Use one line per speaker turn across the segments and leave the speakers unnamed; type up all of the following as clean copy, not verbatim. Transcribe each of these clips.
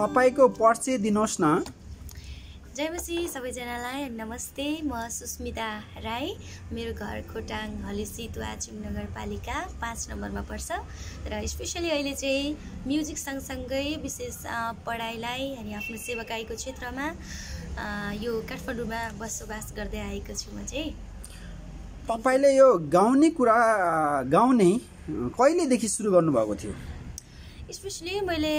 तपाईको परिचय दिनुहोस् न।
जय मसी सबैजनालाई नमस्ते। म सुस्मिता राई। मेरो घर खोटाङ हलेसी तुवाचुङ नगरपालिका 5 नम्बरमा पर्छ र स्पेशली अहिले चाहिँ म्युजिक सँगसँगै विशेष पढाइलाई अनि आफ्नो सेवाकाईको क्षेत्रमा यो काठमाडौँमा बसोबास गर्दै आएको छु। म चाहिँ
तपाईले यो गाउने कुरा गाउने कहिलेदेखि सुरु गर्नुभएको थियो?
स्पेशली मैले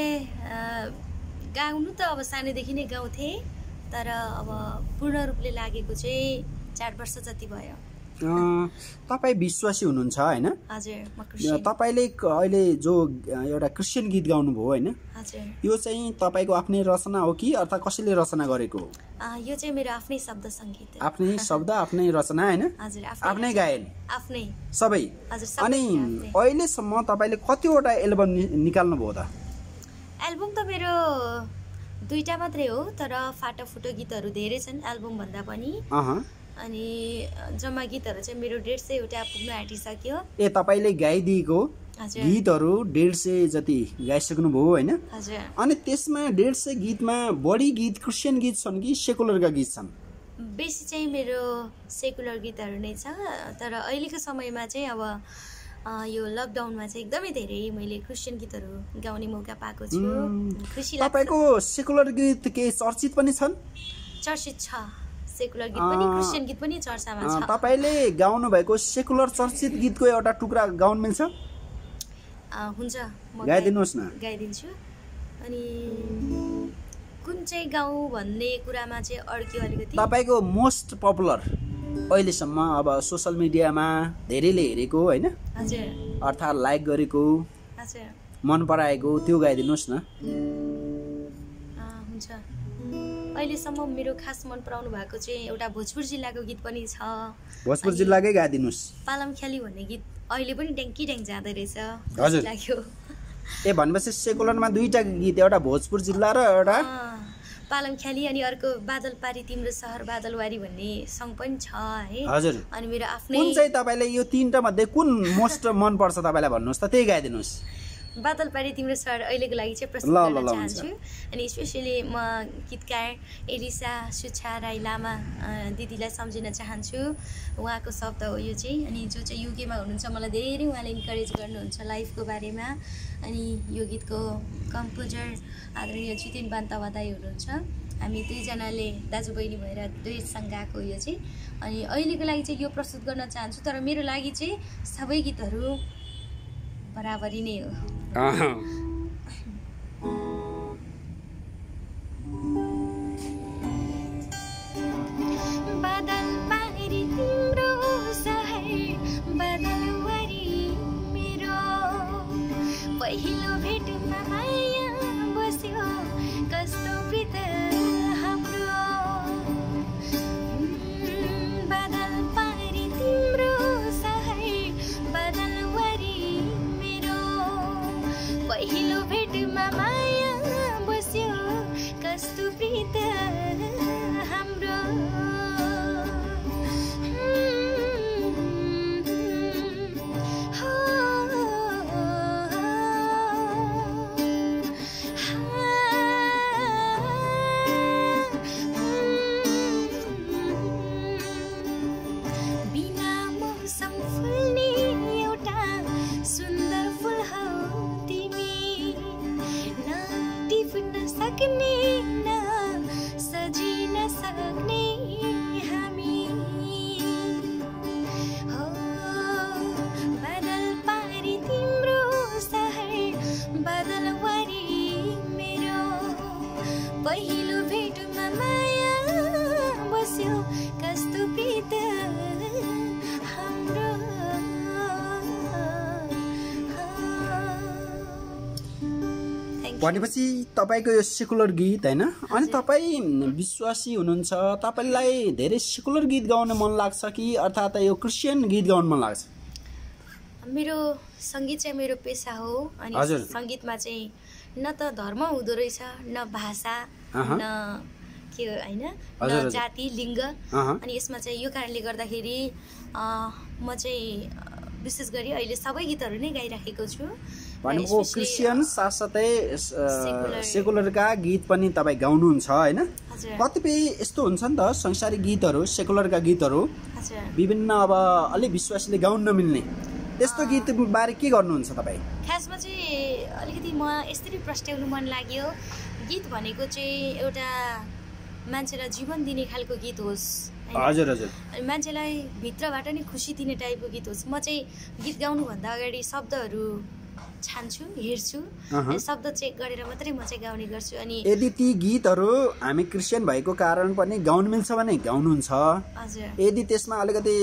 गाउनु त अब सानैदेखि नै गाउँथेँ, तर अब पूर्ण रूपले लागेको चाहिँ 4 वर्ष जति भयो।
तपाईँ विश्वासी हुनुहुन्छ हैन?
हजुर, म क्रिस्चियन।
तपाईले अहिले जो एउटा क्रिस्चियन गीत गाउनुभयो हैन?
हजुर।
यो चाहिँ तपाईको आफ्नै रचना हो कि अथवा कसैले रचना गरेको हो?
यो चाहिँ मेरो आफ्नै शब्द सङ्गीत हो।
आफ्नै शब्द, आफ्नै रचना हैन?
हजुर,
आफ्नै गायन,
आफ्नै
सबै।
हजुर, सबै
अनि
आफ्नै।
अहिलेसम्म तपाईले कतिवटा एल्बम निकाल्नु भयो त?
एल्बम त मेरो 2टा मात्रै हो, तर फाटाफुटो गीतहरू धेरै छन् एल्बम भन्दा पनि। अनि जम्मा गीतहरू चाहिँ मेरो 150 वटा पुग्न आँटिसक्यो।
ए तपाईले गाइदिएको
हजुर।
गीतहरू 150 जति गाइसक्नु भयो हैन?
हजुर।
अनि त्यसमा 150 गीतमा बढी गीत क्रिस्चियन गीत छन् कि सेकुलरका गीत छन्?
बेसी चाहिँ मेरो सेकुलर गीतहरू नै छ, तर अहिलेको समयमा चाहिँ अब यो लकडाउनमा चाहिँ एकदमै धेरै मैले क्रिस्चियन गीतहरू गाउने मौका पाएको छु। खुसी लाग्छ।
तपाईको सेकुलर गीत के चर्चित पनि छन्?
चर्चित छ, सेकुलर गीत पनि क्रिस्चियन गीत पनि चर्चामा छ।
तपाईले गाउनु भएको सेकुलर चर्चित गीतको एउटा टुक्रा गाउन मिल्छ?
हुन्छ, म
गाइदिनुहोस् न।
गाइदिन्छु। अनि कुन चाहिँ गाउँ भन्ने कुरामा चाहिँ अड्क्यो अलिकति।
तपाईको मोस्ट पपुलर अहिलेसम्म अब सोशल मिडियामा धेरैले हेरेको हैन?
हजुर।
अर्थात् लाइक गरेको,
हजुर।
मन पराएको त्यो गाइदिनुहोस् न।
हुन्छ। अहिलेसम्म मेरो खास मन पराउनु भएको चाहिँ एउटा भोजपुर जिल्लाको गीत पनि छ।
भोजपुर जिल्लाकै गाइदिनुहोस्।
पालमख्याली भन्ने गीत अहिले पनि ड्याङ्की ड्याङ जाँदै रहेछ।
हजुर।
लाग्यो।
ए भनेपछि सेकुलरमा 2टा गीत, एउटा भोजपुर जिल्ला र एउटा
पालमख्याली, अनि अर्को बादल पारी तिम्रो सहर बादलवारी भन्ने सङ पनि छ है।
हजुर।
अनि मेरो आफ्नै
कुन चाहिँ तपाईले यो 3टा मध्ये कुन मोस्ट मन पर्छ तपाईलाई भन्नुहोस् त, त्यही गाइदिनुहोस्।
बादल पारी तिम्रो सहर अहिलेको लागि चाहिँ प्रस्तुत गर्न चाहन्छु। अनि स्पेसली म गीतकार एलिसा सुच्छा राई लामा दिदीलाई सम्झिन चाहन्छु। उहाँको शब्द हो यो चाहिँ। अनि जो चाहिँ युकेमा हुनुहुन्छ, मलाई धेरै उहाँले इन्करेज गर्नुहुन्छ लाइफको बारेमा। अनि यो गीतको कम्पोजर आदरणीय जितेन बान्तावा दाई हुनुहुन्छ। हामी 2जनाले दाजुबहिनी भएर दुईसँग गएको यो चाहिँ। अनि अहिलेको लागि चाहिँ यो प्रस्तुत गर्न चाहन्छु, तर मेरो लागि चाहिँ सबै गीतहरू बराबरी नै हो। बादल पारी तिम्रो सहर बादलवारी मेरो, पहिलो भेटमा माया बस्यो कस्तो प्रीत हाम्रो। बादल पारी तिम्रो सहर बादलवारी मेरो, पहिलो भेटमा माया बस्यो कस्तो प्रीत हाम्रो। बिना मौसम फुल्ने एउटा सुन्दर फुल हौ तिमी, न टिप्न सक्ने न सजिन सक्ने हामी हो। बादल पारी तिम्रो सहर बादलवारी मेरो, पहिलो भेटमा माया बस्यो कस्तो प्रीत हाम्रो।
भनेपछि तपाईको यो सेकुलर गीत हैन? अनि तपाई विश्वासी हुनुहुन्छ, तपाईलाई धेरै सेकुलर गीत गाउन मन लाग्छ कि अर्थात् यो क्रिस्चियन गीत गाउन मन लाग्छ?
मेरो सङ्गीत चाहिँ मेरो पेसा हो। अनि सङ्गीतमा चाहिँ न त धर्म हुँदो रहेछ, न भाषा, न के हैन, न जाति लिङ्ग। अनि यसमा चाहिँ यो कारणले गर्दाखेरि म चाहिँ विशेष गरी अहिले सबै गीतहरू नै गाइराखेको छु।
भनेको क्रिस्चियन साथसाथै सेकुलरका गीत पनि तपाईँ गाउनुहुन्छ होइन? कतिपय यस्तो हुन्छ नि त संसारिक गीतहरू, सेकुलरका गीतहरू विभिन्न अब अलिक विश्वासीले गाउन नमिल्ने त्यस्तो गीत बारे के गर्नुहुन्छ तपाईँ?
खासमा चाहिँ अलिकति म यसरी प्रस्ट्याउनु मन लाग्यो, गीत भनेको चाहिँ एउटा मान्छेलाई जीवन दिने खालको गीत होस्।
हजुर हजुर।
मान्छेलाई भित्रबाट नै खुसी दिने टाइपको गीत होस्। म चाहिँ गीत गाउनुभन्दा अगाडि शब्दहरू छान्छु, हेर्छु, शब्द चेक गरेर मात्रै म चाहिँ गाउने गर्छु। अनि
यदि ती गीतहरू हामी क्रिस्चियन भएको कारण पनि गाउन मिल्छ भने गाउनुहुन्छ।
हजुर।
यदि त्यसमा अलिकति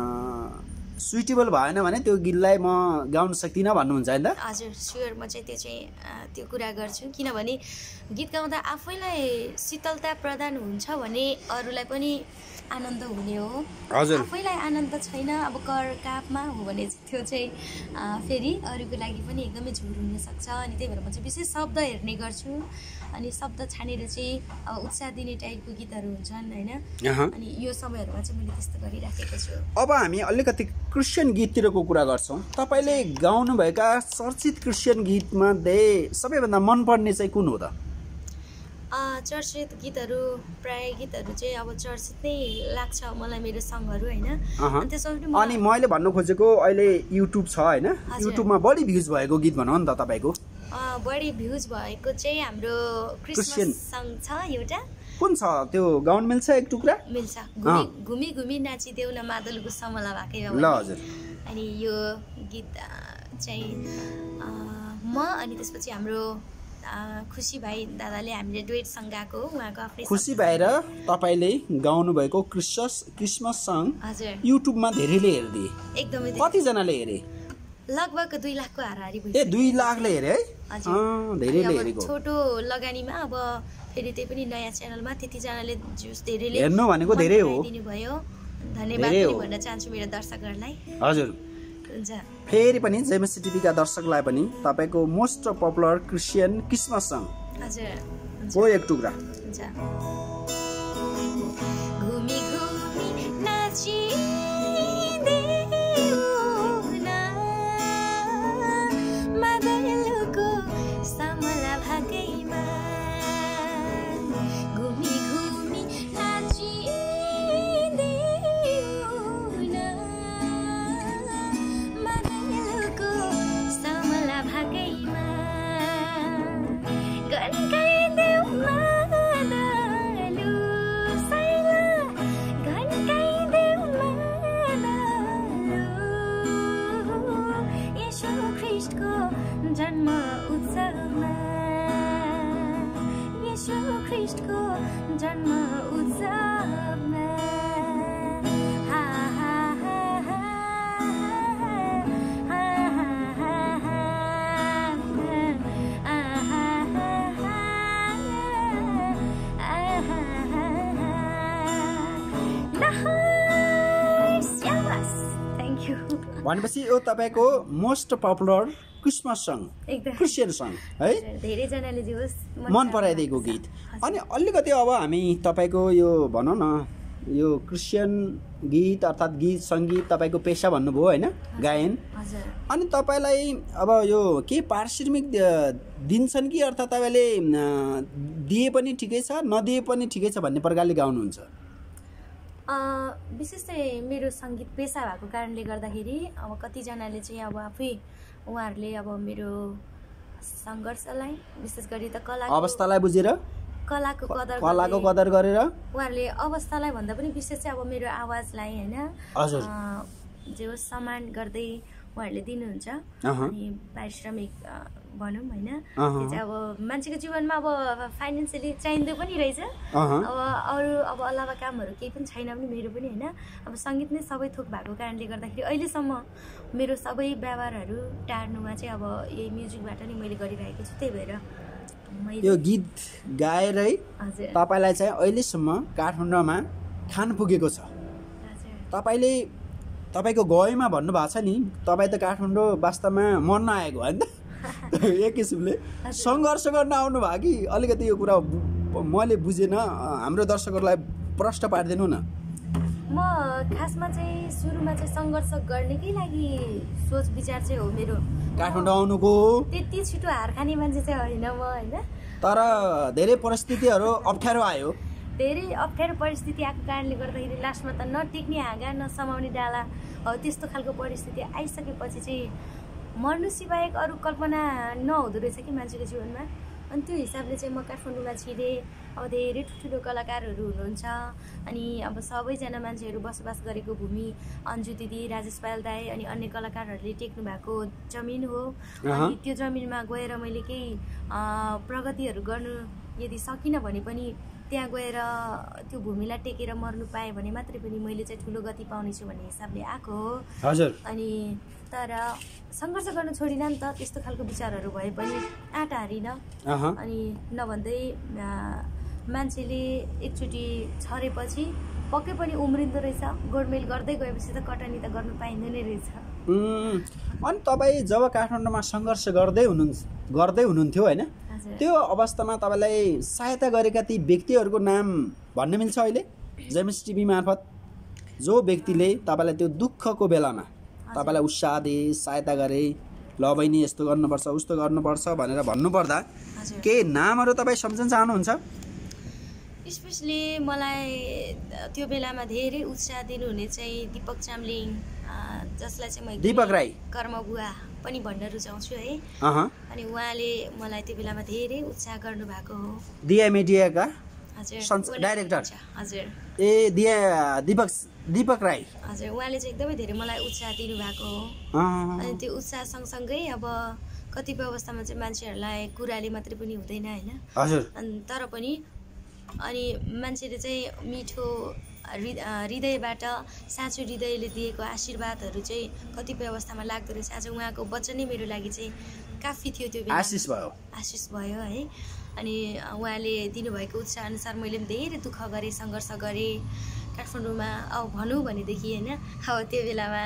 सुइटेबल भएन भने त्यो गीतलाई म गाउन सक्दिनँ भन्नुहुन्छ होइन?
हजुर स्योर, म चाहिँ त्यो कुरा गर्छु। किनभने गीत गाउँदा आफैलाई शीतलता प्रदान हुन्छ भने अरूलाई पनि आनन्द हुने हो।
हजुर।
आफैलाई आनन्द छैन, अब कर कापमा हो भने त्यो चाहिँ फेरि अरूको लागि पनि एकदमै झुर हुनसक्छ। अनि त्यही भएर म चाहिँ विशेष शब्द हेर्ने गर्छु। अनि शब्द छानेर चाहिँ अब उत्साह दिने टाइपको गीतहरू हुन्छन् होइन? अनि यो समयहरूमा चाहिँ मैले त्यस्तो गरिराखेको छु।
अब हामी अलिकति क्रिस्चियन गीततिरको कुरा गर्छौँ। तपाईँले गाउनुभएका चर्चित क्रिस्चियन गीतमध्ये सबैभन्दा मनपर्ने चाहिँ कुन हो त?
चर्चित गीतहरू प्राय गीतहरू चाहिँ अब चर्चित नै लाग्छ मलाई, मेरो सङ्गहरू होइन?
अनि मैले भन्नु खोजेको अहिले युट्युब छ होइन? युट्युबमा बढी भ्युज भएको गीत भनौँ नि त तपाईँको।
बढी भ्युज भएको चाहिँ हाम्रो क्रिस्चियन सङ छ एउटा।
कुन छ त्यो गाउन मिल्छ एक टुक्रा?
मिल्छ। घुमी घुमी नाचिदेऊ न मादलको समला भएकै हो।
ल हजुर।
अनि यो गीत चाहिँ म अनि त्यसपछि हाम्रो खुसी भाइ दादाले हामीले डुएट सङ गाएको हो। उहाँको आफ्नै
खुसी भाइ र तपाईँले गाउनु भएको क्रिसमस सङ
हजुर
युट्युबमा धेरैले हेर्दिए।
एकदमै।
कतिजनाले हेरे?
लगभग 2 लाखको हाराहारी भयो।
2 लाखले हेरे है? धेरैले हेरेको।
छोटो लगानीमा अब फेरि त्यही पनि नयाँ च्यानलमा त्यतिजनाले धेरैले
हेर्नु भनेको धेरै हो।
दिनुभयो, धन्यवाद पनि भन्न चाहन्छु मेरो दर्शकहरूलाई।
हजुर। फेरि पनि जेएमसी टिभीका दर्शकलाई पनि तपाईँको most popular Christian Christmas song हो एक टुक्रा।
घुमी घुमी नाची जन्म उत्सवमा, येशू ख्रीष्टको जन्म उत्सवमा। हा हा हा हा थ्याङ्क यू।
भनेपछि यो तपाईँको most popular Christmas song, Christian song है?
धेरैजनाले
मन पराइदिएको गीत। अनि अलिकति अब हामी तपाईँको यो भनौँ न यो क्रिस्चियन गीत अर्थात् गीत सङ्गीत तपाईँको पेसा भन्नुभयो होइन, गायन। अनि तपाईँलाई अब यो के पारिश्रमिक दिन्छन् कि अर्थात् तपाईँले दिए पनि ठिकै छ नदिए पनि ठिकै छ भन्ने प्रकारले गाउनुहुन्छ?
विशेष चाहिँ मेरो सङ्गीत पेसा भएको कारणले गर्दाखेरि अब कतिजनाले चाहिँ अब आफै उहाँहरूले अब मेरो सङ्घर्षलाई विशेष गरी त
अवस्थालाई बुझेर
कलाको
कदर गरेर
उहाँहरूले अवस्थालाई भन्दा पनि विशेष चाहिँ अब मेरो आवाजलाई होइन जो सम्मान गर्दै उहाँहरूले दिनुहुन्छ। अनि पारिश्रमिक भनौँ होइन, त्यो चाहिँ अब मान्छेको जीवनमा अब फाइनेन्सियली चाहिँदो पनि रहेछ। अब अरू अब अलावा कामहरू केही पनि छैन भने मेरो पनि होइन, अब सङ्गीत नै सबै थोक भएको कारणले गर्दाखेरि अहिलेसम्म मेरो सबै व्यवहारहरू टार्नुमा चाहिँ अब यही म्युजिकबाट नै मैले गरिरहेको छु। त्यही भएर
यो गीत गाएरै तपाईँलाई चाहिँ अहिलेसम्म काठमाडौँमा खान पुगेको छ। तपाईँले तपाईँको गएमा भन्नुभएको छ नि, तपाईँ त काठमाडौँ वास्तवमा मर्न आएको होइन त? एक किसिमले सङ्घर्ष गर्न आउनु भयो कि? अलिकति यो कुरा मैले बुझेन, हाम्रो दर्शकहरूलाई प्रश्न पारिदिनु न।
म खासमा चाहिँ सुरुमा चाहिँ सङ्घर्ष गर्नेकै लागि सोच विचार चाहिँ हो मेरो
काठमाडौँ आउनुको।
त्यति छिटो हार खाने मान्छे चाहिँ होइन म, होइन।
तर धेरै परिस्थितिहरू अप्ठ्यारो आयो,
धेरै अप्ठ्यारो परिस्थिति आएको कारणले गर्दाखेरि लास्टमा त नटेक्ने हाँगा नसमाउने डाला हो त्यस्तो खालको परिस्थिति आइसकेपछि चाहिँ मर्नु सिवाय अरू कल्पना नहुँदो रहेछ कि मान्छेको जीवनमा। अनि त्यो हिसाबले चाहिँ म काठमाडौँमा छिरेँ। अब धेरै ठुल्ठुलो कलाकारहरू हुनुहुन्छ, अनि अब सबैजना मान्छेहरू बसोबास गरेको भूमि अन्जु दिदी, राजेश पायल दाई अनि अन्य कलाकारहरूले टेक्नु भएको जमिन हो। अनि त्यो जमिनमा गएर मैले केही प्रगतिहरू गर्नु यदि सकिनँ भने पनि त्यहाँ गएर त्यो भूमिलाई टेकेर मर्नु पाएँ भने मात्रै पनि मैले चाहिँ ठुलो गति पाउनेछु भन्ने हिसाबले आएको हो।
हजुर।
अनि तर सङ्घर्ष गर्न छोडिनँ नि त, त्यस्तो खालको विचारहरू भए पनि आँट हारिनँ। अनि नभन्दै मान्छेले एकचोटि छरेपछि पक्कै पनि उम्रिँदो रहेछ, गोडमेल गर्दै गएपछि त कटनी त गर्नु पाइँदैन रहेछ।
अनि तपाईँ जब काठमाडौँमा सङ्घर्ष गर्दै हुनुहुन्थ्यो होइन, त्यो अवस्थामा तपाईँलाई सहायता गरेका ती व्यक्तिहरूको नाम भन्न मिल्छ अहिले जेएमएस टिभी मार्फत? जो व्यक्तिले तपाईँलाई त्यो दुःखको बेलामा तपाईँलाई उत्साह दिए, सहायता गरे, ल बहिनी यस्तो गर्नुपर्छ उस्तो गर्नुपर्छ भनेर भन्नुपर्दा केही नामहरू तपाईँ सम्झन चाहनुहुन्छ?
स्पेसली मलाई त्यो बेलामा धेरै उत्साह दिनुहुने चाहिँ दिपक चामलिङ, जसलाई चाहिँ म
दिपक राई
कर्मबुवा पनि भन्न रुचाउँछु है। अनि उहाँले मलाई त्यो बेलामा धेरै उत्साह गर्नुभएको हो।
दिया मिडियाका
हजुर
डाइरेक्टर।
हजुर।
ए दिपक राई।
हजुर, उहाँले चाहिँ एकदमै धेरै मलाई उत्साह दिनुभएको हो। अनि त्यो उत्साह सँगसँगै अब कतिपय अवस्थामा चाहिँ मान्छेहरूलाई कुराले मात्रै पनि हुँदैन होइन।
हजुर।
अनि तर पनि अनि मान्छेले चाहिँ मिठो हृदयबाट साँचो हृदयले दिएको आशीर्वादहरू चाहिँ कतिपय अवस्थामा लाग्दो रहेछ। आज उहाँको वचनै मेरो लागि चाहिँ काफी थियो त्यो बेला। आशिष भयो है। अनि उहाँले दिनुभएको उत्साह अनुसार मैले पनि धेरै दुःख गरेँ, सङ्घर्ष गरेँ काठमाडौँमा। अब भनौँ भनेदेखि होइन, अब त्यो बेलामा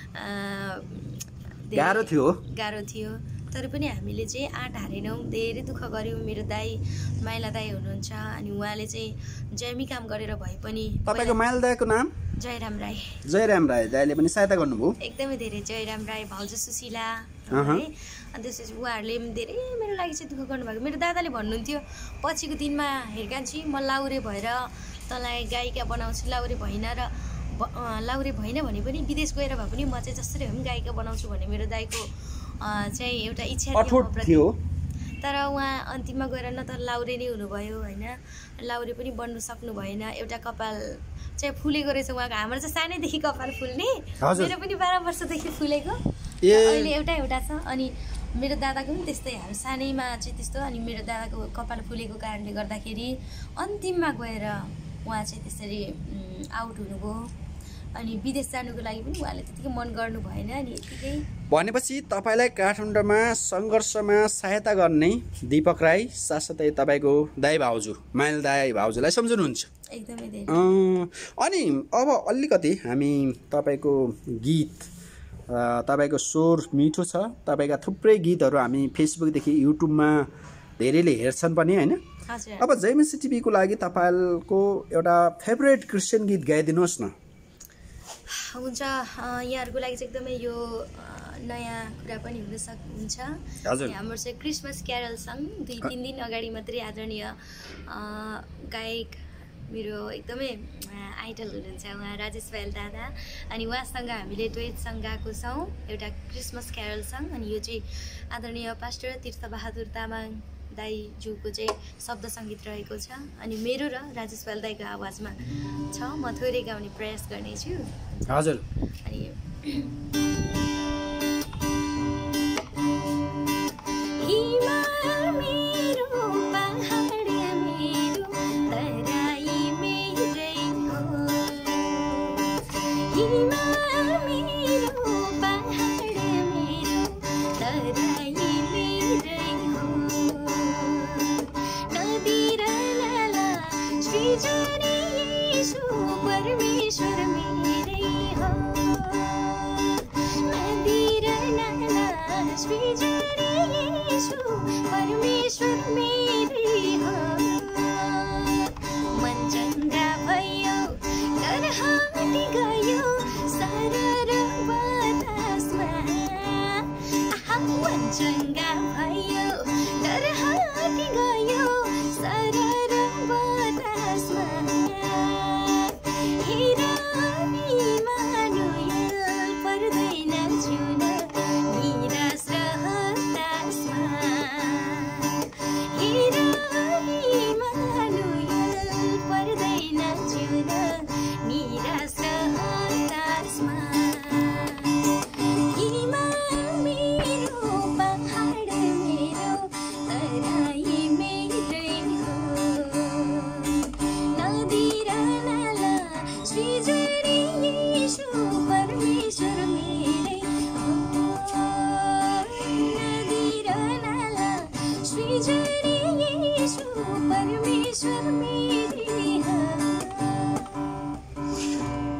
गाह्रो
थियो, तर पनि हामीले चाहिँ आँट हारेनौँ, धेरै दुःख गऱ्यौँ। मेरो दाई माइला दाई हुनुहुन्छ, अनि उहाँले चाहिँ जयमी काम गरेर भए पनि।
तपाईँको माइला दाईको नाम?
जयराम राई।
जयराम राई दाईले पनि सहायता गर्नुभयो
एकदमै धेरै। जयराम राई, भाउजू सुशीला है। अनि त्यसपछि उहाँहरूले धेरै मेरो लागि चाहिँ दुःख गर्नुभएको। मेरो दादाले भन्नुहुन्थ्यो पछिको दिनमा हेर्कान्छी म लाउरे भएर तँलाई गायिका बनाउँछु, लाउरे भएन भने पनि विदेश गएर भए पनि म चाहिँ जसरी भए पनि गायिका बनाउँछु भन्ने मेरो दाईको चाहिँ एउटा इच्छा
थियो।
तर उहाँ अन्तिममा गएर न त लाउरे नै हुनुभयो होइन, लाउरे पनि बन्नु सक्नु भएन। एउटा कपाल चाहिँ फुलेको रहेछ उहाँको। हाम्रो चाहिँ सानैदेखि कपाल फुल्ने, मेरो पनि 12 वर्षदेखि फुलेको, अहिले एउटा छ। अनि मेरो दादाको पनि त्यस्तै, हाम्रो सानैमा चाहिँ त्यस्तो। अनि मेरो दादाको कपाल फुलेको कारणले गर्दाखेरि अन्तिममा गएर उहाँ चाहिँ त्यसरी आउट हुनुभयो। अनि विदेश जानुको लागि पनि उहाँले त्यतिकै मन गर्नु भएन। अनि यतिकै
भनेपछि तपाईँलाई काठमाडौँमा सङ्घर्षमा सहायता गर्ने दिपक राई साथसाथै तपाईँको दाई भाउजू माइल दाई भाउजूलाई सम्झनुहुन्छ
एकदमै धेरै।
अनि अब अलिकति हामी तपाईँको गीत, तपाईँको स्वर मिठो छ, तपाईँका थुप्रै गीतहरू हामी फेसबुकदेखि युट्युबमा धेरैले हेर्छन् पनि होइन। अब जेएमएस टिभीको लागि तपाईँको एउटा फेभरेट क्रिस्चियन गीत गाइदिनुहोस् न।
हुन्छ, यहाँहरूको लागि चाहिँ एकदमै यो नयाँ कुरा पनि हुन सक्नुहुन्छ। हाम्रो चाहिँ क्रिसमस क्यारल सङ 2-3 दिन अगाडि मात्रै आदरणीय गायक मेरो एकदमै आइडल हुनुहुन्छ उहाँ राजेश पायल दादा, अनि उहाँसँग हामीले डुएट सङ गाएको छौँ, एउटा क्रिसमस क्यारल सङ। अनि यो चाहिँ आदरणीय पास्टर तीर्थबहादुर तामाङ दाईज्यूको चाहिँ शब्द सङ्गीत रहेको छ, अनि मेरो र राजेश पायल दाईको आवाजमा छ। म थोरै गाउने प्रयास गर्नेछु।
हजुर।
अनि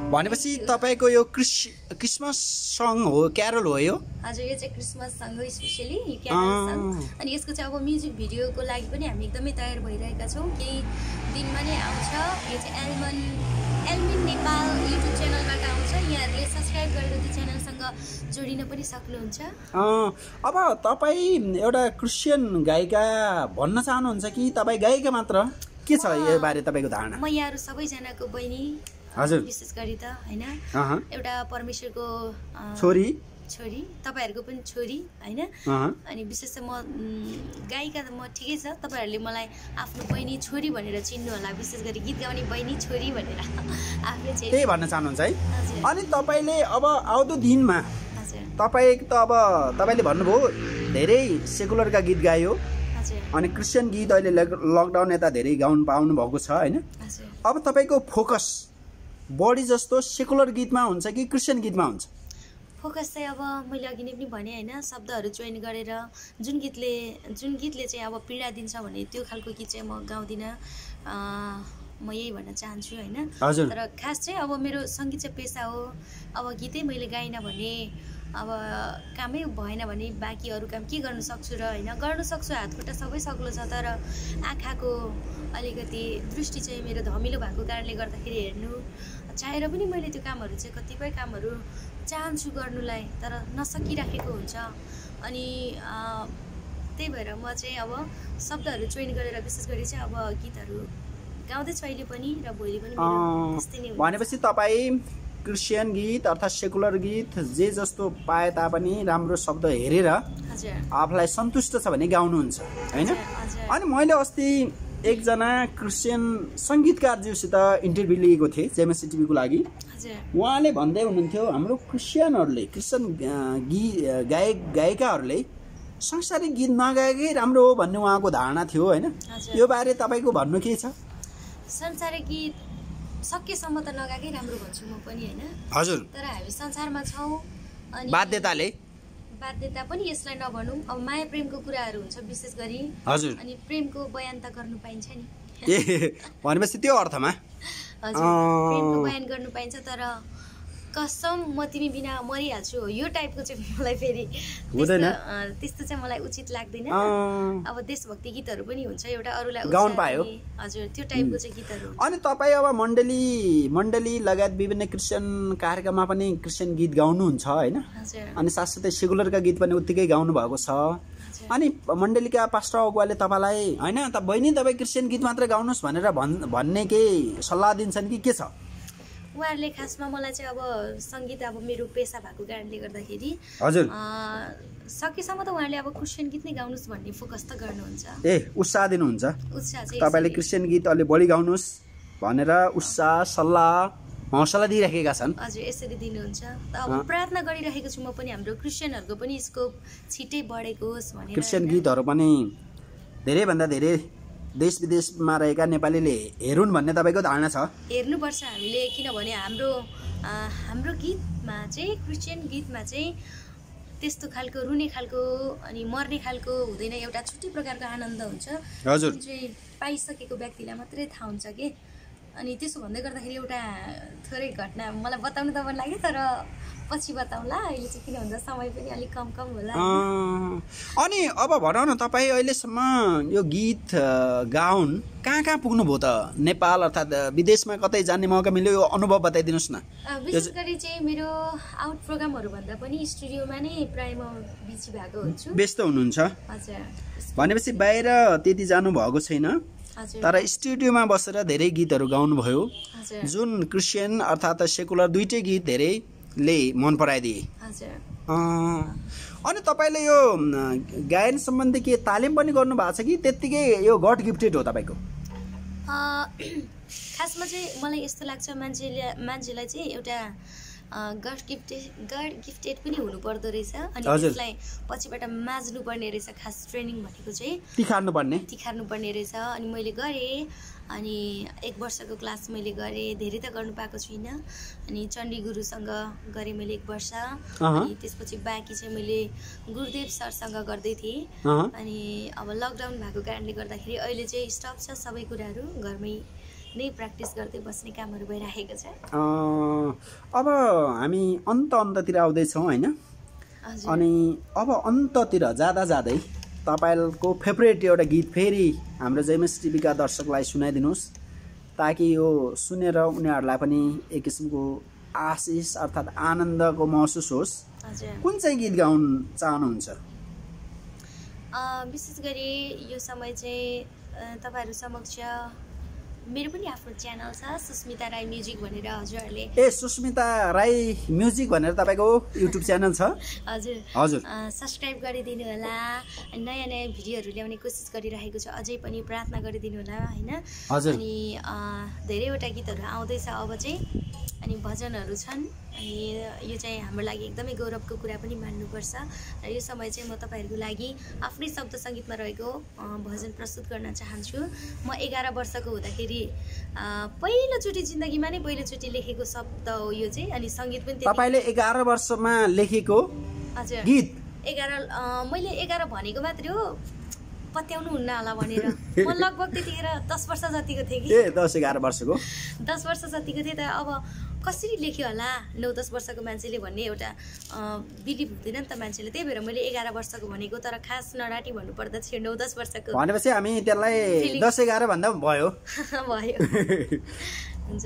भनेपछि तपाईँको यो क्रिसमस सङ हो, क्यारल हो यो?
हजुर, यो चाहिँ क्रिसमस सङ हो, स्पेसली क्यारल सङ। अनि यसको चाहिँ अब म्युजिक भिडियोको लागि पनि हामी एकदमै तयार भइरहेका छौँ, केही दिनमा नै आउँछ। यो चाहिँ एल्मिन नेपाल युट्युब च्यानलबाट आउँछ, यहाँहरूले सब्सक्राइब गरेर त्यो च्यानलसँग जोडिन पनि सक्नुहुन्छ।
अब तपाईँ एउटा क्रिस्चियन गायिका भन्न चाहनुहुन्छ कि तपाईँ गायिका मात्र? के छ यो बारे तपाईँको धारणा?
म यहाँहरू सबैजनाको बहिनी,
हजुर,
विशेष गरी त होइन, एउटा परमेश्वरको
छोरी,
तपाईँहरूको पनि छोरी होइन। अनि विशेष चाहिँ म गायिका त म ठिकै छ, तपाईँहरूले मलाई आफ्नो बहिनी छोरी भनेर चिन्नु होला, विशेष गरी गीत गाउने बहिनी छोरी भनेर आफूले चाहिँ
त्यही भन्न चाहनुहुन्छ है। अनि तपाईँले अब आउँदो दिनमा तपाईँ त अब तपाईँले भन्नुभयो धेरै सेकुलरका गीत गायो, अनि क्रिस्चियन गीत अहिले लकडाउन यता धेरै गाउनु पाउनु भएको छ होइन। अब तपाईँको फोकस बढी जस्तो सेकुलर गीतमा हुन्छ कि क्रिस्चियन गीतमा हुन्छ?
फोकस चाहिँ अब मैले अघि नै पनि भने होइन, शब्दहरू चयन गरेर जुन गीतले चाहिँ अब पीडा दिन्छ भने त्यो खालको गीत चाहिँ म गाउँदिनँ, म यही भन्न चाहन्छु होइन। तर खास चाहिँ अब मेरो सङ्गीत चाहिँ पेसा हो। अब गीतै मैले गाइनँ भने, अब कामै भएन भने बाँकी अरू काम के गर्नु सक्छु र होइन, गर्नु सक्छु, हातखुट्टा सबै सक्लो छ, तर आँखाको अलिकति दृष्टि चाहिँ मेरो धमिलो भएको कारणले गर्दाखेरि हेर्नु चाहेर पनि मैले त्यो कामहरू चाहिँ कतिपय कामहरू चाहन्छु गर्नुलाई, तर नसकिराखेको हुन्छ। अनि त्यही भएर म चाहिँ अब शब्दहरू चयन गरेर विशेष गरी चाहिँ अब गीतहरू गाउँदैछु अहिले पनि र भोलि पनि त्यस्तै नै।
भनेपछि तपाईँ क्रिस्चियन गीत अर्थात् सेकुलर गीत जे जस्तो पाए तापनि राम्रो शब्द हेरेर आफूलाई सन्तुष्ट छ भने गाउनुहुन्छ होइन। अनि मैले अस्ति एकजना क्रिस्चियन सङ्गीतकारज्यूसित इन्टरभ्यू लिएको थिएँ जेएमएससी टिभीको लागि। उहाँले भन्दै हुनुहुन्थ्यो हाम्रो क्रिस्चियन गायिकाहरूले सांसारिक गीत नगाएकै राम्रो हो भन्ने उहाँको धारणा थियो होइन। यो बारे तपाईँको भन्नु के छ?
संसारिक गीत सकेसम्म त नगाएकै राम्रो भन्छु म पनि होइन।
हजुर,
तर हामी संसारमा छौँ अनि बाध्यता पनि यसलाई नभनौँ। अब माया प्रेमको कुराहरू हुन्छ विशेष गरी,
हजुर,
अनि प्रेमको बयान त गर्नु पाइन्छ नि।
भनेपछि त्यो अर्थमा
हजुर, प्रेमको बयान गर्नु पाइन्छ, तर कसम म तिमी बिना मरिहाल्छु हो यो टाइपको चाहिँ मलाई फेरि
हुँदैन,
त्यस्तो चाहिँ मलाई उचित लाग्दैन। अब देशभक्ति गीतहरू पनि हुन्छ एउटा अरूलाई
गाउन पायो,
हजुर, त्यो टाइपको चाहिँ गीतहरू।
अनि तपाईँ अब मण्डली लगायत विभिन्न क्रिस्चियन कार्यक्रममा पनि क्रिस्चियन गीत गाउनुहुन्छ होइन। अनि साथसाथै सेकुलरका गीत पनि उत्तिकै गाउनु भएको छ। अनि मण्डलीका पास्टर अगुवाले तपाईँलाई होइन त बहिनी तपाईँ क्रिस्चियन गीत मात्र गाउनुहोस् भनेर भन्ने केही सल्लाह दिन्छन् कि के छ?
उहाँहरूले खासमा मलाई चाहिँ अब सङ्गीत अब मेरो पेसा भएको कारणले गर्दाखेरि
हजुर
सकेसम्म त उहाँहरूले अब क्रिस्चियन गीत नै गाउनुहोस् भन्ने फोकस त गर्नुहुन्छ।
उत्साह दिनुहुन्छ,
उत्साह चाहिँ
तपाईँले क्रिस्चियन गीत अलि बढी गाउनुहोस् भनेर उत्साह सल्लाह हौसला दिइराखेका छन्।
हजुर, यसरी दिनुहुन्छ। अब प्रार्थना गरिरहेको छु म पनि हाम्रो क्रिस्चियनहरूको पनि स्कोप छिट्टै बढेको होस् भनेर।
क्रिस्चियन गीतहरू पनि धेरैभन्दा धेरै देश विदेशमा रहेका नेपालीले हेरुन् भन्ने तपाईँको धारणा छ?
हेर्नुपर्छ हामीले, किनभने हाम्रो गीतमा चाहिँ क्रिस्चियन गीतमा चाहिँ त्यस्तो खालको रुने खालको अनि मर्ने खालको हुँदैन, एउटा छुट्टै प्रकारको आनन्द हुन्छ।
हजुर,
जुन चाहिँ पाइसकेको व्यक्तिलाई मात्रै थाहा हुन्छ कि। अनि त्यसो भन्दै गर्दाखेरि एउटा थोरै घटना मलाई बताउनु त मन लाग्यो, तर पछि बताउँला, अहिले चाहिँ किन भन्दा समय पनि अलिक कम होला।
अनि अब भनौँ न तपाईँ अहिलेसम्म यो गीत गाउन कहाँ पुग्नुभयो त? नेपाल अर्थात् विदेशमा कतै जाने मौका मिल्यो? यो अनुभव बताइदिनुहोस् न।
विशेष गरी चाहिँ मेरो आउट प्रोग्रामहरू भन्दा पनि स्टुडियोमा नै प्राय म बिजी भएको हुन्छु।
व्यस्त हुनुहुन्छ?
हजुर।
भनेपछि बाहिर त्यति जानु भएको छैन, तर स्टुडियोमा बसेर धेरै गीतहरू गाउनुभयो, जुन क्रिस्चियन अर्थात् सेकुलर दुईटै गीत धेरैले मन पराइदिए। अनि तपाईँले यो गायन सम्बन्धी के तालिम पनि गर्नु भएको छ कि त्यत्तिकै यो गड गिफ्टेड हो तपाईँको?
खासमा चाहिँ मलाई यस्तो लाग्छ मान्छेलाई चाहिँ एउटा गड गिफ्टेड पनि हुनुपर्दो रहेछ, अनि त्यसलाई पछिबाट माझ्नु पर्ने रहेछ। खास ट्रेनिङ भनेको चाहिँ तिखार्नु पर्ने रहेछ। अनि मैले गरेँ, अनि 1 वर्षको क्लास मैले गरेँ, धेरै त गर्नु पाएको छुइनँ। अनि चण्डी गुरुसँग गरेँ मैले 1 वर्ष, अनि त्यसपछि बाँकी चाहिँ मैले गुरुदेव सरसँग गर्दै थिएँ। अनि अब लकडाउन भएको कारणले गर्दाखेरि अहिले चाहिँ स्टप छ सबै कुराहरू, घरमै नै प्र्याक्टिस गर्दै बस्ने कामहरू भइरहेको छ।
अब हामी अन्ततिर आउँदैछौँ होइन, अनि अब अन्ततिर जाँदै तपाईँको फेभरेट एउटा गीत फेरि हाम्रो जयमेस टिभीका दर्शकलाई सुनाइदिनुहोस्, ताकि यो सुनेर उनीहरूलाई पनि एक किसिमको आशिष अर्थात् आनन्दको महसुस होस्। कुन चाहिँ गीत गाउन चाहनुहुन्छ?
विशेष गरी यो समय चाहिँ तपाईँहरू समक्ष मेरो पनि आफ्नो च्यानल छ सुस्मिता राई म्युजिक भनेर। हजुरहरूले
सुस्मिता राई म्युजिक भनेर तपाईँको युट्युब च्यानल छ? हजुर
सब्सक्राइब गरिदिनु होला। नयाँ नयाँ भिडियोहरू ल्याउने कोसिस गरिरहेको छु, अझै पनि प्रार्थना गरिदिनु होला होइन। अनि धेरैवटा गीतहरू आउँदैछ अब चाहिँ, अनि भजनहरू छन्, अनि यो चाहिँ हाम्रो लागि एकदमै गौरवको कुरा पनि मान्नुपर्छ। र यो समय चाहिँ म तपाईँहरूको लागि आफ्नै शब्द सङ्गीतमा रहेको भजन प्रस्तुत गर्न चाहन्छु। म 11 वर्षको हुँदाखेरि पहिलोचोटि जिन्दगीमा नै पहिलोचोटि लेखेको शब्द हो यो चाहिँ, अनि सङ्गीत पनि
तपाईँले 11 वर्षमा लेखेको गीत?
11 मैले 11 भनेको मात्रै हो, पत्याउनु हुन्न होला भनेर। म लगभग त्यतिखेर 10 वर्ष जतिको थिएँ कि।
10-11 वर्षको
10 वर्ष जतिको थिएँ। त अब कसरी लेख्यो होला 9-10 वर्षको मान्छेले भन्ने एउटा बिलिभ हुँदैन नि त मान्छेले, त्यही भएर मैले 11 वर्षको भनेको। तर खास नराटी भन्नुपर्दा चाहिँ 9-10 वर्षको
भनेपछि हामी त्यसलाई 10-11 भन्दा भयो।
भयो हुन्छ।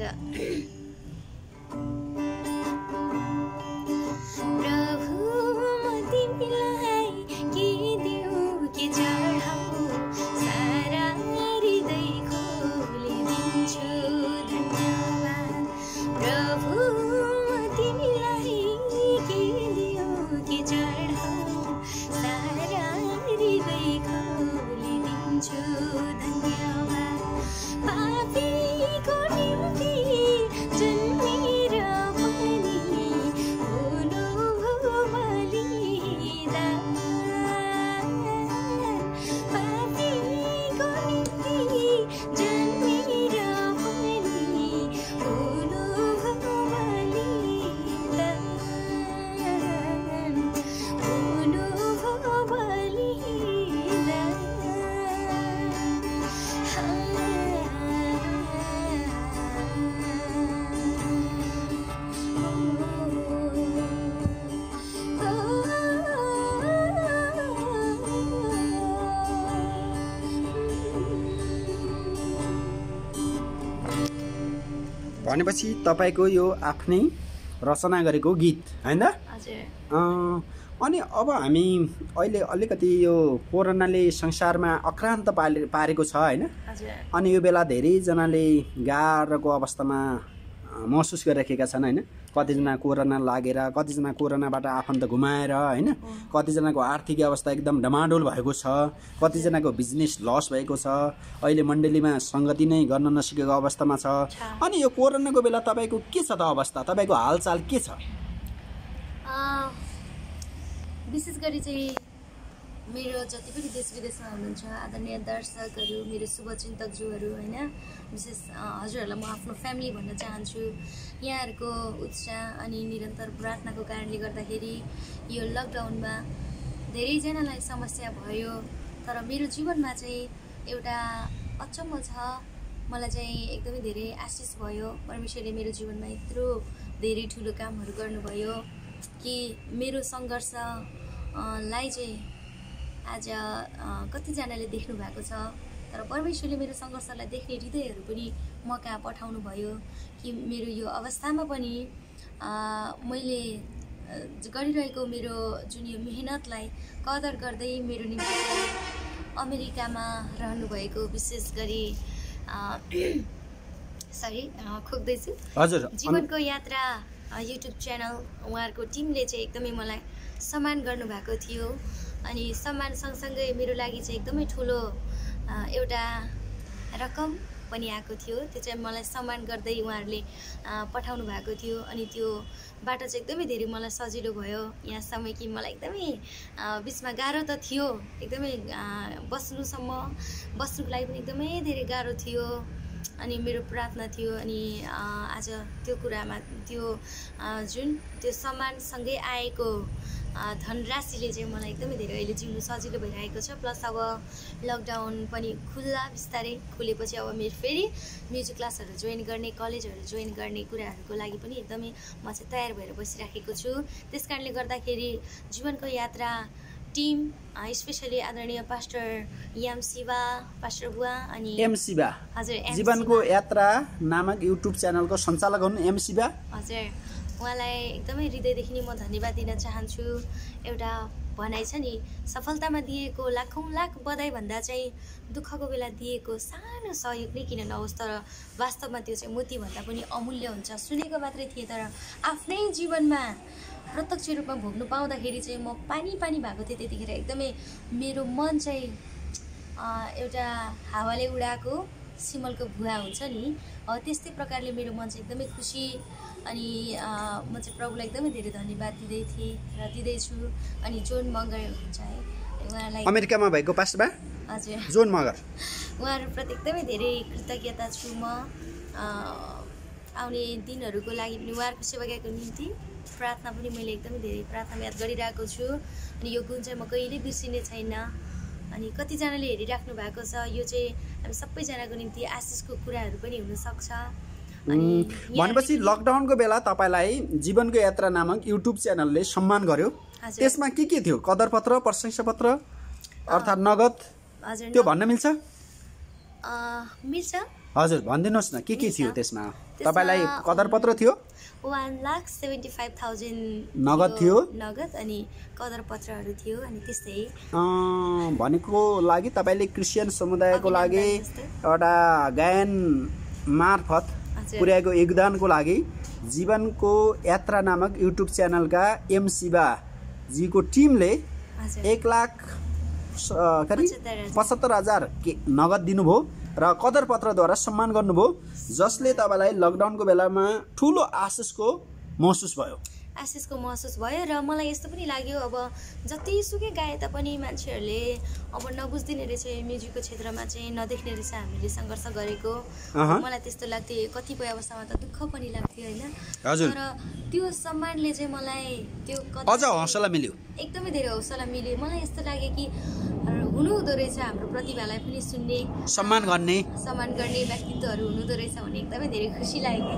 भनेपछि तपाईँको यो आफ्नै रचना गरेको गीत होइन त? अनि अब हामी अहिले अलिकति यो कोरोनाले संसारमा आक्रान्त पारेको छ होइन, अनि यो बेला धेरैजनाले गाह्रोको अवस्थामा महसुस गरिरहेका छन् होइन। कतिजना कोरोना लागेर, कतिजना कोरोनाबाट आफन्त गुमाएर होइन, कतिजनाको आर्थिक अवस्था एकदम डमाडोल भएको छ, कतिजनाको बिजनेस लस भएको छ, अहिले मण्डलीमा सङ्गति नै गर्न नसकेको अवस्थामा छ। अनि यो कोरोनाको बेला तपाईँको के छ त अवस्था, तपाईँको हालचाल के छ?
विशेष गरी चाहिँ मेरो जति पनि देश विदेशमा हुनुहुन्छ आदरणीय दर्शकहरू, मेरो शुभचिन्तकज्यूहरू होइन, विशेष हजुरहरूलाई म आफ्नो फ्यामिली भन्न चाहन्छु। यहाँहरूको उत्साह अनि निरन्तर प्रार्थनाको कारणले गर्दाखेरि यो लकडाउनमा धेरैजनालाई समस्या भयो, तर मेरो जीवनमा चाहिँ एउटा अचम्म छ। मलाई चाहिँ एकदमै धेरै आशिष भयो। परमेश्वरले मेरो जीवनमा यत्रो धेरै ठुलो कामहरू गर्नुभयो कि मेरो सङ्घर्षलाई चाहिँ आज कतिजनाले देख्नु भएको छ। तर परमेश्वरले मेरो सङ्घर्षलाई देख्ने हृदयहरू पनि म कहाँ पठाउनु भयो कि मेरो यो अवस्थामा पनि मैले गरिरहेको मेरो जुन यो मेहनतलाई कदर गर्दै मेरो निम्ति अमेरिकामा रहनुभएको विशेष गरी खोक्दैछु जीवनको यात्रा युट्युब च्यानल उहाँहरूको टिमले चाहिँ एकदमै मलाई सम्मान गर्नुभएको थियो। अनि सम्मान सँगसँगै मेरो लागि चाहिँ एकदमै ठुलो एउटा रकम पनि आएको थियो। त्यो चाहिँ मलाई सम्मान गर्दै उहाँहरूले पठाउनु भएको थियो। अनि त्यो बाटो चाहिँ एकदमै धेरै मलाई सजिलो भयो यहाँसम्म कि मलाई एकदमै बिचमा गाह्रो त थियो, एकदमै बस्नुको लागि पनि एकदमै धेरै गाह्रो थियो। अनि मेरो प्रार्थना थियो। अनि आज त्यो कुरामा त्यो जुन त्यो सम्मानसँगै आएको धनराशिले चाहिँ मलाई एकदमै धेरै अहिले जिउनु सजिलो भइरहेको छ। प्लस अब लकडाउन पनि खुल्ला बिस्तारै खुलेपछि अब मेरो फेरि म्युजिक क्लासहरू जोइन गर्ने, कलेजहरू जोइन गर्ने कुराहरूको लागि पनि एकदमै म चाहिँ तयार भएर बसिराखेको छु। त्यस कारणले गर्दाखेरि जीवनको यात्रा टिम स्पेसली आदरणीय पास्टर एम शिवा, पास्टर बुवा अनि
एम शिवा,
हजुर
जीवनको यात्रा नामक युट्युब च्यानलको सञ्चालक हुनु एम शिवा।
हजुर, उहाँलाई एकदमै हृदयदेखि नै म धन्यवाद दिन चाहन्छु। एउटा भनाइ छ नि, सफलतामा दिएको लाखौँ लाख बधाई भन्दा चाहिँ दुःखको बेला दिएको सानो सहयोग नै किन नहोस्, तर वास्तवमा त्यो चाहिँ मोतीभन्दा पनि अमूल्य हुन्छ। सुनेको मात्रै थिएँ, तर आफ्नै जीवनमा प्रत्यक्ष रूपमा भोग्नु पाउँदाखेरि चाहिँ म पानी भएको थिएँ। त्यतिखेर एकदमै मेरो मन चाहिँ एउटा हावाले उडाएको सिमलको भुवा हुन्छ नि, त्यस्तै प्रकारले मेरो मन चाहिँ एकदमै खुसी। अनि म चाहिँ प्रभुलाई एकदमै धेरै धन्यवाद दिँदै थिएँ र दिँदैछु। अनि जोन मगर हुन्छ है, उहाँलाई
अमेरिकामा भएको पास्टरमा,
हजुर
जोन मगर,
उहाँहरूप्रति एकदमै धेरै कृतज्ञता छु म। आउने दिनहरूको लागि पनि उहाँहरूको सेवाको निम्ति प्रार्थना पनि मैले एकदमै धेरै प्रार्थना याद गरिरहेको छु। अनि यो गुण चाहिँ म कहिल्यै बिर्सिने छैन। अनि कतिजनाले हेरिराख्नु भएको छ, यो चाहिँ हामी सबैजनाको निम्ति आशिषको कुराहरू पनि हुनसक्छ।
भनेपछि लकडाउनको बेला तपाईँलाई जीवनको यात्रा नामक युट्युब च्यानलले सम्मान गर्यो। त्यसमा के थियो? कदरपत्र, प्रशंसापत्र अर्थात् नगद,
हजुर
त्यो भन्न मिल्छ?
मिल्छ,
हजुर भनिदिनुहोस् न, के थियो त्यसमा? तपाईँलाई कदरपत्र थियो?
1,75,000
नगद थियो,
नगद अनि कदरपत्रहरू थियो। अनि त्यस्तै
भनेको लागि तपाईँले क्रिस्चियन समुदायको लागि एउटा गायन मार्फत पुर्याएको योगदानको लागि जीवनको यात्रा नामक युट्युब च्यानलका एम शिवाजीको टिमले 1,75,000 नगद दिनुभयो र कदरपत्रद्वारा सम्मान गर्नुभयो, जसले तपाईँलाई लकडाउनको बेलामा ठुलो आशिषको महसुस भयो।
र मलाई यस्तो पनि लाग्यो, अब जतिसुकै गाए तापनि मान्छेहरूले अब नबुझ्दिने रहेछ, म्युजिकको क्षेत्रमा चाहिँ नदेख्ने रहेछ हामीले सङ्घर्ष गरेको। मलाई त्यस्तो लाग्थ्यो, कतिपय अवस्थामा त दुःख पनि लाग्थ्यो होइन। तर त्यो सम्मानले चाहिँ मलाई त्यो
अझ हौसला मिल्यो,
एकदमै धेरै हौसला मिल्यो। मलाई यस्तो लाग्यो कि हुनुहुँदो रहेछ हाम्रो प्रतिभालाई पनि सुन्ने,
सम्मान गर्ने
व्यक्तित्वहरू हुनुहुँदो रहेछ भने एकदमै धेरै खुसी लाग्यो।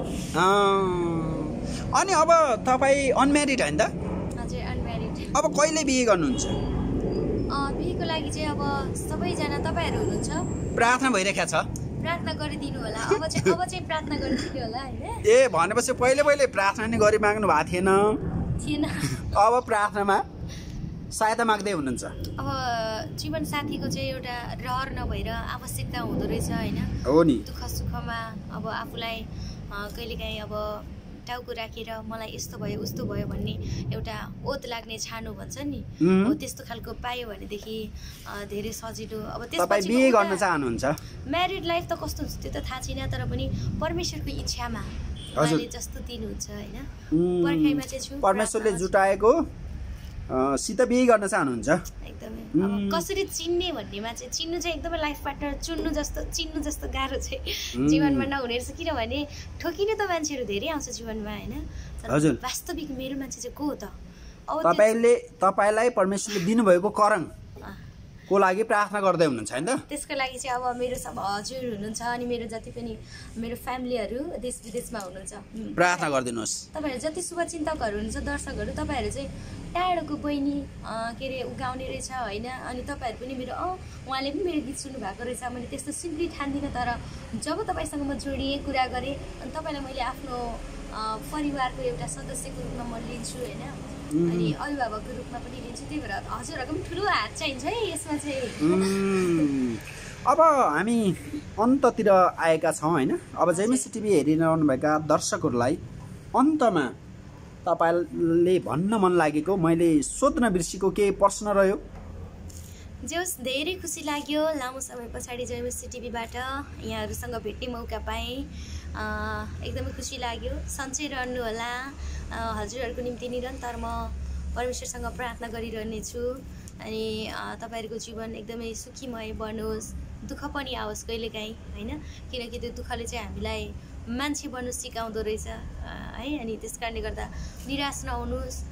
अनि अब तपाईँ अनम्यारिड होइन त?
हजुर अनम्यारिड।
अब कहिले बिहे गर्नुहुन्छ?
बिहेको लागि चाहिँ अब सबैजना तपाईँहरू हुनुहुन्छ,
प्रार्थना भइरहेको छ,
प्रार्थना गरिदिनु होला। अब चाहिँ प्रार्थना गरिदिनु होला होइन।
ए भनेपछि पहिले प्रार्थना नै गरी माग्नु भएको थिएन, अब प्रार्थनामा सहायता माग्दै हुनुहुन्छ।
अब जीवन साथीको चाहिँ एउटा रहर नभएर आवश्यकता हुँदो रहेछ होइन।
हो नि,
दुःख सुखमा अब आफूलाई कहिलेकाहीँ अब टाउको राखेर मलाई यस्तो भयो उस्तो भयो भन्ने एउटा ओत लाग्ने छानो भन्छ नि, हो त्यस्तो खालको पायो भनेदेखि धेरै सजिलो। अब
त्यसपछि बिहे गर्न चाहनुहुन्छ?
म्यारिड लाइफ त कस्तो हुन्छ त्यो त थाहा छैन, तर पनि परमेश्वरको इच्छामा उहाँले जस्तो दिनुहुन्छ होइन, पर्खाइमा चाहिँ छु।
परमेश्वरले जुटाएको सित बिहे गर्न चाहनुहुन्छ?
एकदमै। अब कसरी चिन्ने भन्नेमा चाहिँ चिन्नु चाहिँ एकदमै लाइफ पार्टनर चिन्नु जस्तो गाह्रो चाहिँ जीवनमा नहुने रहेछ। किनभने ठोकिने त मान्छेहरू धेरै आउँछ जीवनमा होइन, तर वास्तविक मेरो मान्छे चाहिँ को हो त?
तपाईँलाई परमेश्वरले दिनुभएको करङ को लागि प्रार्थना गर्दै हुनुहुन्छ हैन त?
त्यसको लागि चाहिँ अब मेरो सब हजुर हुनुहुन्छ अनि मेरो जति पनि मेरो फ्यामिलीहरू देश विदेशमा हुनुहुन्छ,
प्रार्थना गरिदिनुहोस्।
तपाईहरु जति शुभचिन्तकहरू हुनुहुन्छ, दर्शकहरू, तपाईहरु चाहिँ टाढोको बहिनी के रे उगाउने रहेछ हैन, अनि तपाईहरु पनि मेरो उहाँले पनि मेरो गीत सुन्नु भएको रहेछ, मैले त्यस्तो सिम्पली ठान्दिनँ। तर जब तपाईसँग म जोडिए, कुरा गरे, अनि तपाईलाई मैले आफ्नो परिवारको एउटा सदस्यको रूपमा म लिन्छु हैन, अनि अभिभावकको रूपमा पनि लिन्छु। त्यही भएर हजुरहरूको पनि ठुलो हात चाहिन्छ है यसमा चाहिँ।
अब हामी अन्ततिर आएका छौँ हैन। अब जेएमसी टिभी हेरिरहनुभएका दर्शकहरूलाई अन्तमा तपाईले भन्न मन लागेको, मैले सोध्न बिर्सेको केही प्रश्न रह्यो?
जे होस्, धेरै खुसी लाग्यो लामो समय पछाडि जेएमसी टिभीबाट यहाँहरूसँग भेट्ने मौका पाएँ, एकदमै खुसी लाग्यो। सन्चै रहनु होला, हजुरहरूको निम्ति निरन्तर म परमेश्वरसँग प्रार्थना गरिरहनेछु, अनि तपाईहरुको जीवन एकदमै सुखीमय बनोस्, दुःख पनि आओस् कहिलेकाहीँ हैन, किनकि त्यो दुःखले चाहिँ हामीलाई मान्छे बन्नु सिकाउँदो रहेछ है। अनि त्यसकारणले गर्दा निराश नहुनुहोस्,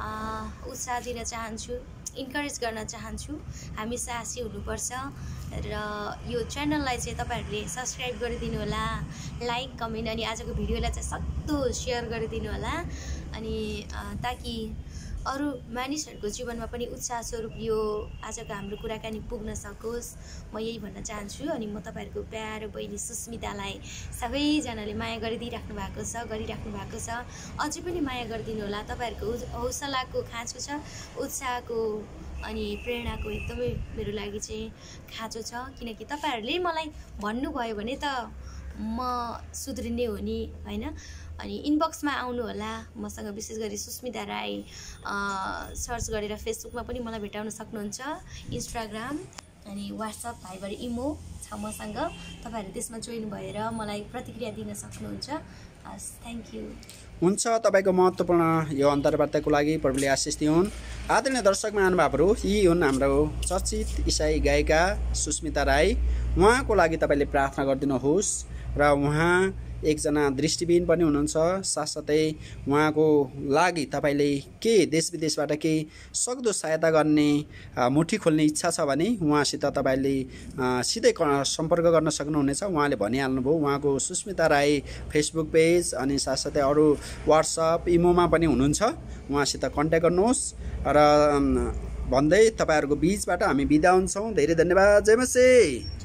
उत्साह दिन चाहन्छु, इन्करेज गर्न चाहन्छु। हामी साहसी हुनुपर्छ र यो च्यानललाई चाहिँ तपाईँहरूले सब्सक्राइब गरिदिनु होला, लाइक कमेन्ट अनि आजको भिडियोलाई चाहिँ सक्दो सेयर गरिदिनु होला अनि ताकि अरू मानिसहरूको जीवनमा पनि उत्साह स्वरूप यो आजको हाम्रो कुराकानी पुग्न सकोस्, म यही भन्न चाहन्छु। अनि म तपाईँहरूको प्यारो बहिनी सुस्मितालाई सबैजनाले माया गरिदिइराख्नु भएको छ, अझै पनि माया गरिदिनु होला। तपाईँहरूको हौसलाको खाँचो छ, उत्साहको अनि प्रेरणाको एकदमै मेरो लागि चाहिँ खाँचो छ, किनकि तपाईँहरूले मलाई भन्नुभयो भने त म सुध्रिने हो नि हैन। अनि इनबक्समा आउनु होला, मसँग विशेष गरी सुस्मिता राई सर्च गरेर फेसबुकमा पनि मलाई भेटाउन सक्नुहुन्छ, इन्स्टाग्राम अनि व्हाट्सएप, भाइबर, इमो छ मसँग। तपाईँहरू त्यसमा जोइन भएर मलाई प्रतिक्रिया दिन सक्नुहुन्छ। हस्, थ्याङ्क यू।
हुन्छ, तपाईँको महत्त्वपूर्ण यो अन्तर्वार्ताको लागि प्रभुले आशिष दिउन्। आदरणीय दर्शक महानुभावहरू, यी हुन् हाम्रो चर्चित इसाई गायिका सुस्मिता राई। उहाँको लागि तपाईँले प्रार्थना गरिदिनुहोस् र उहाँ एकजना दृष्टिविहीन पनि हुनुहुन्छ, साथसाथै उहाँको लागि तपाईँले के देश विदेशबाट केही सक्दो सहायता गर्ने मुठी खोल्ने इच्छा छ भने उहाँसित तपाईँले सिधै सम्पर्क गर्न सक्नुहुनेछ। उहाँले भनिहाल्नुभयो, उहाँको सुस्मिता राई फेसबुक पेज अनि साथसाथै अरू व्हाट्सएप, इमोमा पनि हुनुहुन्छ, उहाँसित कन्ट्याक्ट गर्नुहोस्। र भन्दै तपाईँहरूको बिचबाट हामी बिदा हुन्छौँ। धेरै धन्यवाद। जय मसी।